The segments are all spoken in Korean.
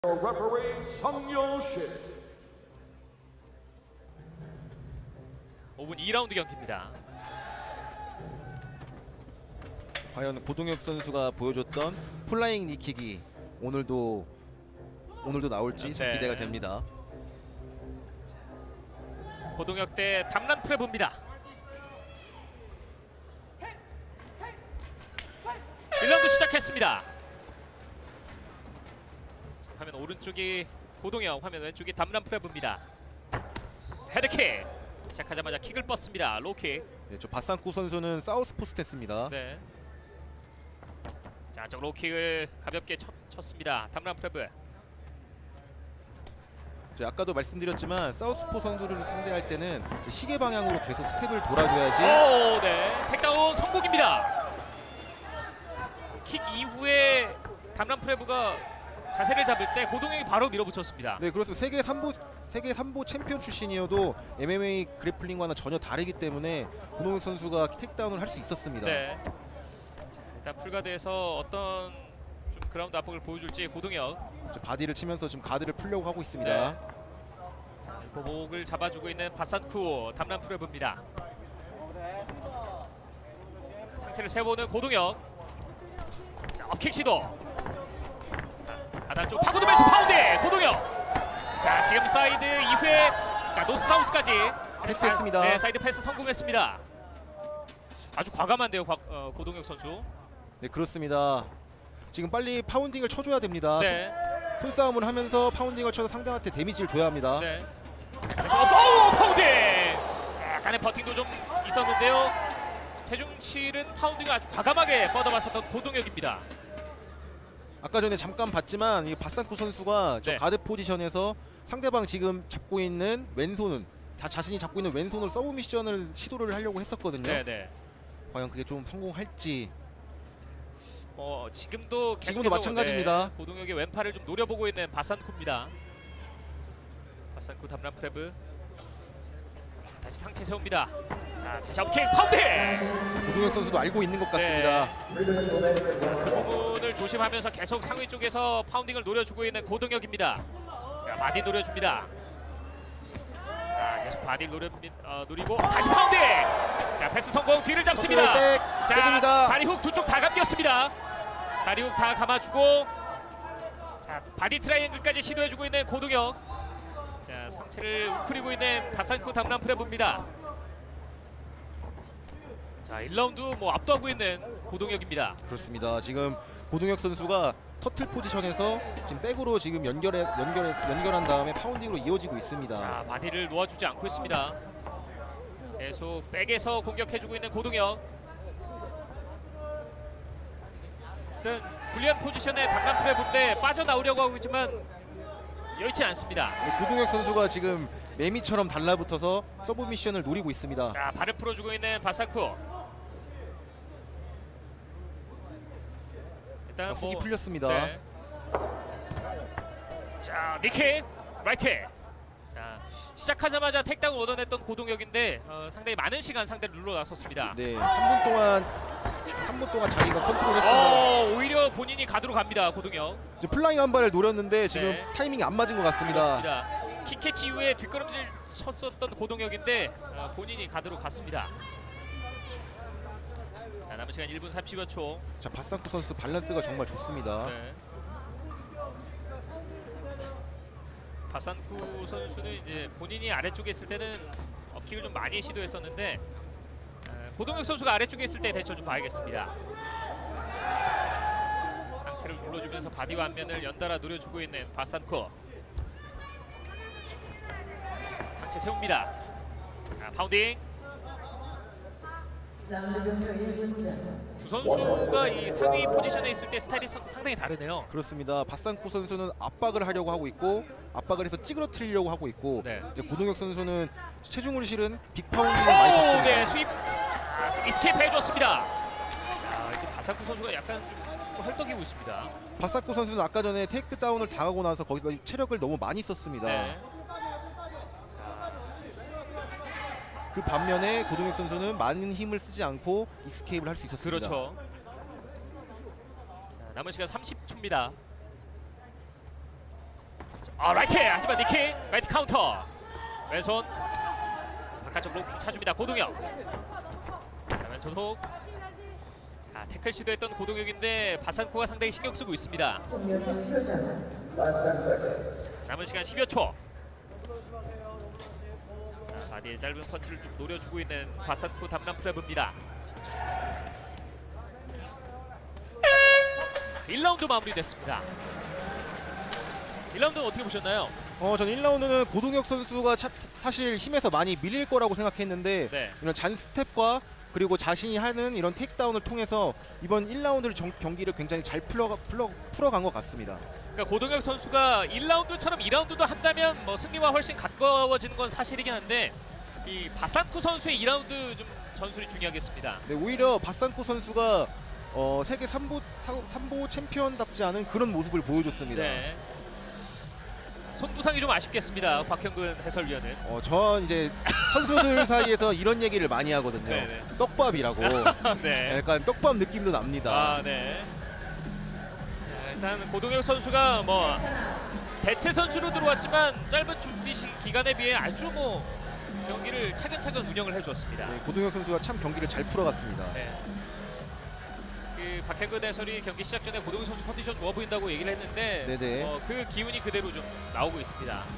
Referee 성요시. 5분 2라운드 경기입니다. 과연 고동혁 선수가 보여줬던 플라잉 니킥이 오늘도 나올지 좀 기대가 됩니다. 고동혁 대 담란 프레브입니다. 1라운드 시작했습니다. 화면 오른쪽이 고동혁, 화면 왼쪽이 담란 프레브입니다. 헤드킥 시작하자마자 킥을 뻗습니다. 로킥. 네, 저 바상쿠 선수는 사우스포 스탠스입니다. 네. 자, 저 로킥을 가볍게 쳤습니다. 담란 프레브. 아까도 말씀드렸지만 사우스포 선수를 상대할 때는 시계 방향으로 계속 스텝을 돌아줘야지. 오, 네. 택다운 성공입니다. 킥 이후에 담란 프레브가 자세를 잡을 때 고동혁이 바로 밀어붙였습니다. 네, 그렇습니다. 세계 삼보 챔피언 출신이어도 MMA 그래플링과는 전혀 다르기 때문에 고동혁 선수가 택다운을 할 수 있었습니다. 네. 자, 일단 풀가드에서 어떤 좀 그라운드 압박을 보여줄지 고동혁. 바디를 치면서 지금 가드를 풀려고 하고 있습니다. 네. 자, 목을 잡아주고 있는 바산쿠 담란 프레브입니다. 상체를 세워보는 고동혁. 자, 업킥 시도. 하단 쪽 파고들면서 파운드 고동혁. 자, 지금 사이드 이후에 자, 노스 사우스까지 패스했습니다. 네, 사이드 패스 성공했습니다. 아주 과감한데요, 고동혁 선수. 네, 그렇습니다. 지금 빨리 파운딩을 쳐줘야 됩니다. 네. 손싸움을 하면서 파운딩을 쳐서 상대한테 데미지를 줘야 합니다. 네. 그래서 파운딩. 자, 약간의 버팅도 좀 있었는데요. 체중실은 파운딩을 아주 과감하게 뻗어봤었던 고동혁입니다. 아까 전에 잠깐 봤지만 이 바상쿠 선수가 저 네. 가드 포지션에서 상대방 지금 잡고 있는 왼손은 자신이 잡고 있는 왼손을 서브미션을 시도를 하려고 했었거든요. 네네. 과연 그게 좀 성공할지. 지금도 마찬가지입니다. 네, 고동혁의 왼팔을 좀 노려보고 있는 바산쿠입니다. 바산쿠 담란 프레브. 다시 상체 세웁니다. 자, 다시 업킥 파운딩. 고동혁 선수도 알고 있는 것 같습니다. 그 부분을 조심하면서 계속 상위 쪽에서 파운딩을 노려주고 있는 고동혁입니다. 자, 바디 노려줍니다. 자, 계속 바디를 노리고 다시 파운딩. 자, 패스 성공. 뒤를 잡습니다. 자, 백입니다. 다리 훅 두 쪽 다 감겼습니다. 다리 훅 다 감아주고, 자, 바디 트라이앵글까지 시도해주고 있는 고동혁. 자, 상체를 웅크리고 있는 바산쿠 담란 프레브입니다. 자, 1라운드 뭐 압도하고 있는 고동혁입니다. 그렇습니다. 지금 고동혁 선수가 터틀 포지션에서 지금 백으로 지금 연결한 다음에 파운딩으로 이어지고 있습니다. 자, 바디를 놓아주지 않고 있습니다. 계속 백에서 공격해주고 있는 고동혁. 일단 불리한 포지션에 담란 프레브인데 빠져나오려고 하고 있지만 여의치 않습니다. 네, 고동혁 선수가 지금 매미처럼 달라붙어서 서브 미션을 노리고 있습니다. 자, 발을 풀어주고 있는 바사쿠. 일단 훅이 풀렸습니다. 네. 자, 니킥 라이트. 자, 시작하자마자 택다운을 얻어냈던 고동혁인데 상당히 많은 시간 상대를 눌러 나섰습니다. 네, 3분 동안 자기가 컨트롤했습니다. 오히려 본인이 가드로 갑니다, 고동혁. 플라잉 한 발을 노렸는데 지금 네. 타이밍이 안 맞은 것 같습니다. 그렇습니다. 킥캐치 이후에 뒷걸음질 쳤었던 고동혁인데 본인이 가드로 갔습니다. 자, 남은 시간 1분 30여 초. 자, 바상쿠 선수 밸런스가 정말 좋습니다. 네. 바산쿠 선수는 이제 본인이 아래쪽에 있을 때는 업킥을 좀 많이 시도했었는데 고동혁 선수가 아래쪽에 있을 때 대처 좀 봐야겠습니다. 상체를 눌러주면서 바디와 앞면을 연달아 노려주고 있는 바산쿠. 상체 세웁니다. 자, 파운딩. 두 선수가 이 상위 포지션에 있을 때 스타일이 상당히 다르네요. 그렇습니다. 바상쿠 선수는 압박을 하려고 하고 있고 압박을 해서 찌그러뜨리려고 하고 있고 네. 이제 고동혁 선수는 체중을 실은 빅파운딩을 많이 쳤습니다. 네, 스윕 이스케이프 해줬습니다. 자, 이제 바사쿠 선수가 약간 좀 헐떡이고 있습니다. 바상쿠 선수는 아까 전에 테이크다운을 당하고 나서 거기서 체력을 너무 많이 썼습니다. 네. 그 반면에 고동혁 선수는 많은 힘을 쓰지 않고 이스케이프를 할 수 있었습니다. 그렇죠. 자, 남은 시간 30초입니다. 라이트 하지만 니킥 라이트 카운터 왼손 바깥쪽 로킥 차줍니다. 고동혁. 자, 왼손 훅. 자, 태클 시도했던 고동혁인데 바산쿠가 상당히 신경 쓰고 있습니다. 남은 시간 10여 초. 자, 바디의 짧은 펀치를 좀 노려주고 있는 바산쿠 담남 프레브입니다. 1라운드 마무리됐습니다. 1라운드 어떻게 보셨나요? 전 1라운드는 고동혁 선수가 사실 힘에서 많이 밀릴 거라고 생각했는데 네. 이런 잔 스텝과 그리고 자신이 하는 이런 테이크다운을 통해서 이번 1라운드 경기를 굉장히 잘 풀어간 것 같습니다. 그러니까 고동혁 선수가 1라운드처럼 2라운드도 한다면 뭐 승리와 훨씬 가까워지는 건 사실이긴 한데 이 바산쿠 선수의 2라운드 좀 전술이 중요하겠습니다. 네, 오히려 바산쿠 선수가 세계 3보 챔피언답지 않은 그런 모습을 보여줬습니다. 네. 손부상이 좀 아쉽겠습니다. 박형근 해설위원은. 전 이제 선수들 사이에서 이런 얘기를 많이 하거든요. 네네. 떡밥이라고. 네. 약간 떡밥 느낌도 납니다. 네. 일단 고동혁 선수가 뭐 대체 선수로 들어왔지만 짧은 준비 기간에 비해 아주 뭐 경기를 차근차근 운영을 해줬습니다. 네, 고동혁 선수가 참 경기를 잘 풀어갔습니다. 네. 그 박형근 해설이 경기 시작 전에 고동혁 선수 컨디션 좋아 보인다고 얘기를 했는데 네네. 그 기운이 그대로 좀 나오고 있습니다. 자,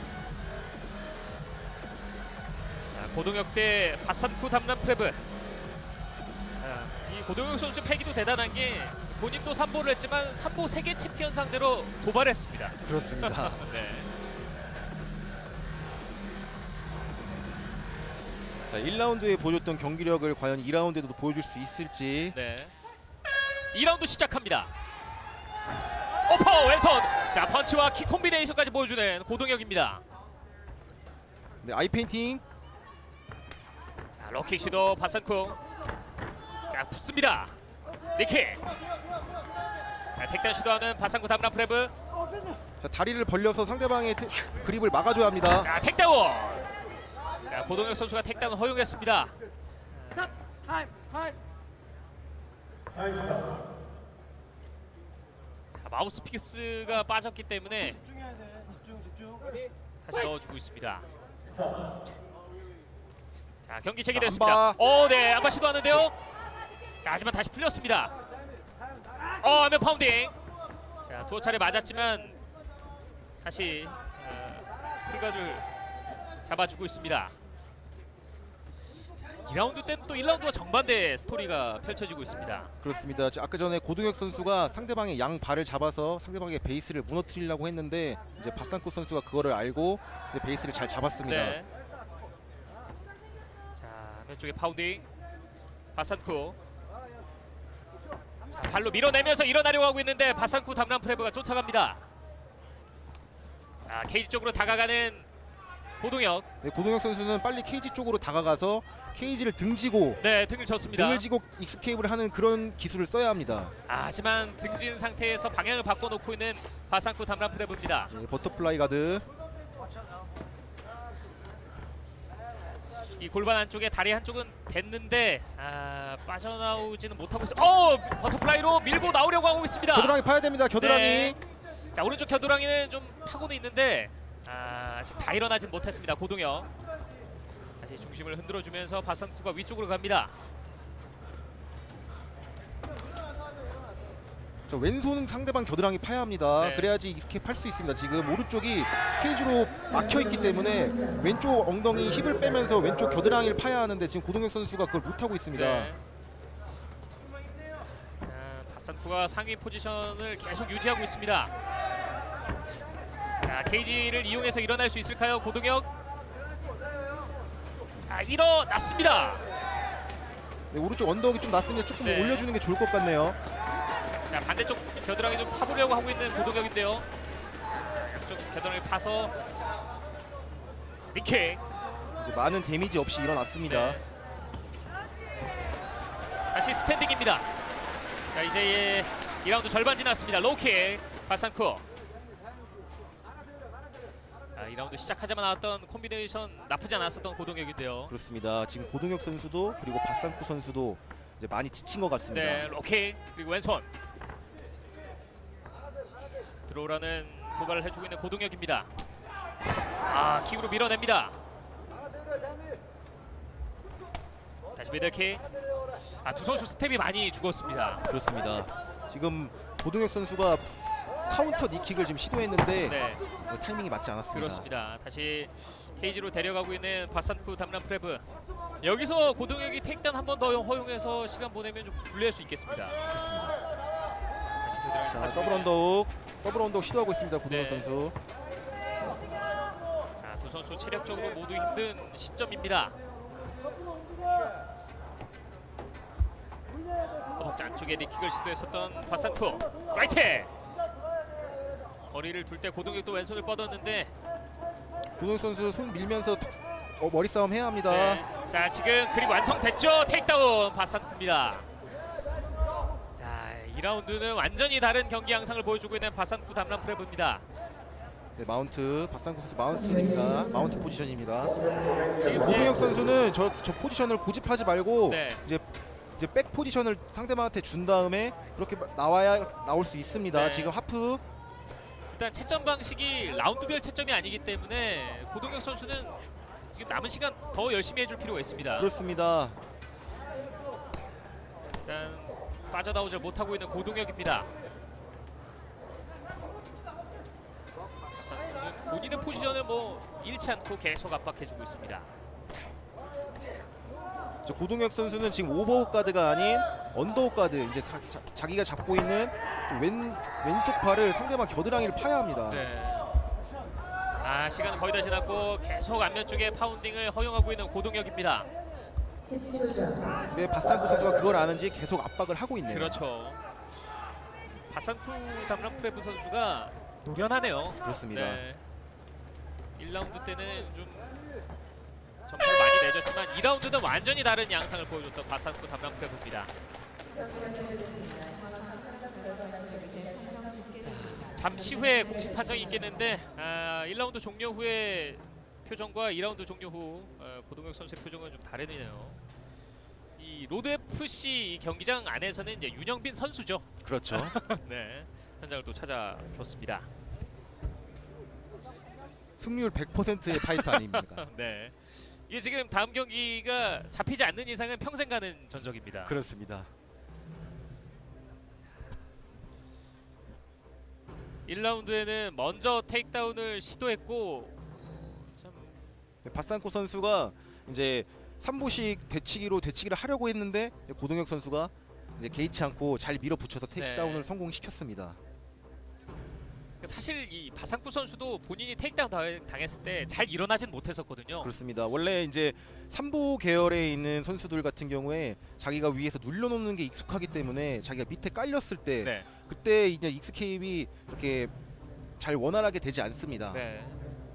고동혁 대 바산쿠 담남 프레브. 이 고동혁 선수 패기도 대단한 게 본인도 3보를 했지만 3보 세계 챔피언 상대로 도발했습니다. 그렇습니다. 네. 자, 1라운드에 보여줬던 경기력을 과연 2라운드에도 보여줄 수 있을지. 네. 2라운드 시작합니다. 오퍼 왼손. 자, 펀치와 킥 콤비네이션까지 보여주는 고동혁입니다. 네, 아이페인팅. 자, 로킥 시도 바산쿠. 자, 붙습니다. 니킥. 자, 택단 시도하는 바산쿠 담남 프레브. 자, 다리를 벌려서 상대방의 그립을 막아줘야 합니다. 자, 택다운. 자, 고동혁 선수가 택다운 허용했습니다. 자, 마우스피스가 빠졌기 때문에 다시 넣어주고 있습니다. 자, 경기 재개됐습니다. 안바. 네, 안바 시도하는데요. 자, 하지만 다시 풀렸습니다. 하면 파운딩. 자, 두어 차례 맞았지만 다시 풀가를 잡아주고 있습니다. 자, 2라운드 때는 또 1라운드와 정반대 스토리가 펼쳐지고 있습니다. 그렇습니다. 아까 전에 고동혁 선수가 상대방의 양 발을 잡아서 상대방의 베이스를 무너뜨리려고 했는데 이제 바산쿠 선수가 그거를 알고 이제 베이스를 잘 잡았습니다. 네. 자, 왼쪽에 파운딩. 바산쿠. 자, 발로 밀어내면서 일어나려고 하고 있는데 바산쿠 담남 프레브가 쫓아갑니다. 자, 케이지 쪽으로 다가가는 고동혁. 네, 고동혁 선수는 빨리 케이지 쪽으로 다가가서 케이지를 등지고 네, 등을 졌습니다. 등을 지고 익스케이프를 하는 그런 기술을 써야 합니다. 하지만 등진 상태에서 방향을 바꿔놓고 있는 바산쿠 담남 프레브입니다. 네, 버터플라이 가드. 이 골반 안쪽에 다리 한쪽은 됐는데 빠져나오지는 못하고 있어요. 버터플라이로 밀고 나오려고 하고 있습니다. 겨드랑이 파야 됩니다. 겨드랑이. 네. 자, 오른쪽 겨드랑이는 좀 파고는 있는데 아직 다 일어나진 못했습니다. 고동혁 다시 중심을 흔들어주면서 바산쿠가 위쪽으로 갑니다. 저 왼손은 상대방 겨드랑이 파야 합니다. 네. 그래야지 익스케이프 할 수 있습니다. 지금 오른쪽이 케이지로 막혀있기 때문에 왼쪽 엉덩이 힙을 빼면서 왼쪽 겨드랑이를 파야 하는데 지금 고동혁 선수가 그걸 못하고 있습니다. 네. 바산쿠가 상위 포지션을 계속 유지하고 있습니다. 자, 케이지를 이용해서 일어날 수 있을까요, 고동혁? 자, 일어났습니다. 네, 오른쪽 언덕이 좀 났으면 조금 네. 올려주는 게 좋을 것 같네요. 자, 반대쪽 겨드랑이 좀 파보려고 하고 있는 고동혁인데요. 자, 양쪽 겨드랑이 파서 니킥. 많은 데미지 없이 일어났습니다. 네. 다시 스탠딩입니다. 자, 이제 2라운드 절반 지났습니다. 로우킥 바산쿠. 자, 2라운드 시작하자마자 나왔던 콤비네이션 나쁘지 않았었던 고동혁인데요. 그렇습니다. 지금 고동혁 선수도 그리고 바산쿠 선수도 이제 많이 지친 것 같습니다. 네, 로우킥 그리고 왼손. 들어오라는 도발을 해주고 있는 고동혁입니다. 아, 킥으로 밀어냅니다. 다시 미들킥. 아, 두 선수 스텝이 많이 죽었습니다. 그렇습니다. 지금 고동혁 선수가 카운터 니킥을 지금 시도했는데 네, 타이밍이 맞지 않았습니다. 그렇습니다. 다시 케이지로 데려가고 있는 바산쿠 담람프레브. 여기서 고동혁이 테이크다운 한 번 더 허용해서 시간 보내면 좀 불리할 수 있겠습니다. 다시 겨드랑이 자, 잡아주고 더블 있는. 언더욱, 더블 언더욱 시도하고 있습니다. 고동혁 네. 선수. 자, 두 선수 체력적으로 모두 힘든 시점입니다. 허벅지 안쪽에 니킥을 시도했었던 바산쿠. 라이트! 거리를 둘 때 고동혁도 왼손을 뻗었는데 고동혁 선수 손 밀면서 머리 싸움 해야 합니다. 네. 자, 지금 그립 완성됐죠. 테이크다운 바산쿠입니다. 자, 2라운드는 완전히 다른 경기 양상을 보여주고 있는 바산쿠 담람프레브입니다. 네, 마운트 바산쿠 선수 마운트입니다. 마운트 포지션입니다. 지금 고동혁 선수는 저 포지션을 고집하지 말고 네. 이제 백 포지션을 상대방한테 준 다음에 그렇게 나와야 나올 수 있습니다. 네. 지금 하프 일단 채점 방식이 라운드별 채점이 아니기 때문에 고동혁 선수는 지금 남은 시간 더 열심히 해줄 필요가 있습니다. 그렇습니다. 일단 빠져나오지 못하고 있는 고동혁입니다. 바산쿠는 본인의 포지션을 잃지 않고 계속 압박해주고 있습니다. 저 고동혁 선수는 지금 오버훅 가드가 아닌 언더훅 가드, 이제 자기가 잡고 있는 왼쪽 발을 상대방 겨드랑이를 파야 합니다. 네. 아, 시간은 거의 다 지났고 계속 앞면 쪽에 파운딩을 허용하고 있는 고동혁입니다. 네, 바산쿠 선수가 그걸 아는지 계속 압박을 하고 있네요. 그렇죠. 바산쿠 담람프레브 선수가 노련하네요. 그렇습니다. 네. 1라운드 때는 좀 점수를 많이 내줬지만 2라운드는 완전히 다른 양상을 보여줬던 바산쿠 담람프레브입니다. 잠시 후에 공식 판정이 있겠는데 1라운드 종료 후의 표정과 2라운드 종료 후 고동혁 선수의 표정은 좀 다르네요. 이 로드 FC 경기장 안에서는 이제 윤영빈 선수죠. 그렇죠. 네, 현장을 또 찾아줬습니다. 승률 100%의 파이트 아닙니까? 네, 이게 지금 다음 경기가 잡히지 않는 이상은 평생 가는 전적입니다. 그렇습니다. 1라운드에는 먼저 테이크다운을 시도했고 참 네, 바산쿠 선수가 이제 3보식 되치기를 하려고 했는데 고동혁 선수가 이제 개의치 않고 잘 밀어붙여서 테이크다운을 네. 성공시켰습니다. 사실 이 바산쿠 선수도 본인이 테이크다운 당했을 때 잘 일어나진 못했었거든요. 그렇습니다. 원래 이제 3보 계열에 있는 선수들 같은 경우에 자기가 위에서 눌러놓는 게 익숙하기 때문에 자기가 밑에 깔렸을 때 네. 그때 이제 익스케이프이 이렇게 잘 원활하게 되지 않습니다. 네.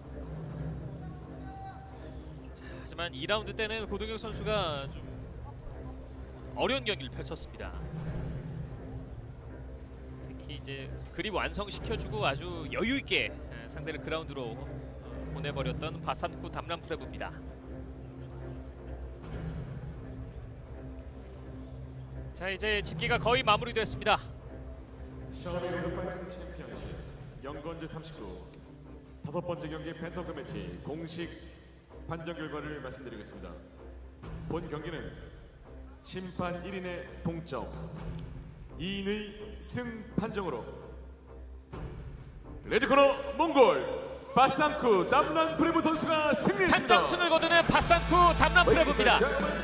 자, 하지만 2라운드 때는 고동혁 선수가 좀 어려운 경기를 펼쳤습니다. 특히 이제 그립 완성시켜주고 아주 여유 있게 상대를 그라운드로 보내버렸던 바산쿠 담람프레브입니다. 자, 이제 집계가 거의 마무리됐습니다. 샤오리로 파이팅 챔피언십 연건제 39 다섯 번째 경기 팬텀급 매치 공식 판정 결과를 말씀드리겠습니다. 본 경기는 심판 1인의 동점 2인의 승 판정으로 레드코너 몽골 바산쿠 담람프레브 선수가 승리했습니다. 판정승을 거두는 바산쿠 담람프레브입니다.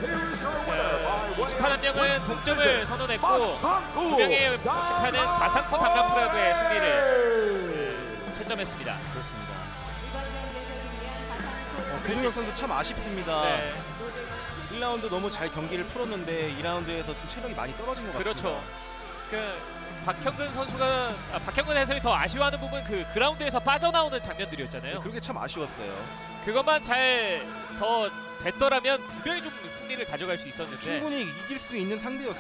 28한 명은 동점을 선언했고 2명의 심판은 바산쿠 담람프레브의 승리를 채점했습니다. 그렇습니다. 이번 경기에서 승리한 바산쿠 고동혁 선수 참 아쉽습니다. 네, 1라운드 너무 잘 경기를 풀었는데 2라운드에서 좀 체력이 많이 떨어진 것 같습니다. 그렇죠. 박형근 선수가 박형근 해설이 더 아쉬워하는 부분 그라운드에서 빠져나오는 장면들이었잖아요. 그게 참 아쉬웠어요. 그것만 잘 더 됐더라면 분명히 좀 승리를 가져갈 수 있었는데 충분히 이길 수 있는 상대였습니다.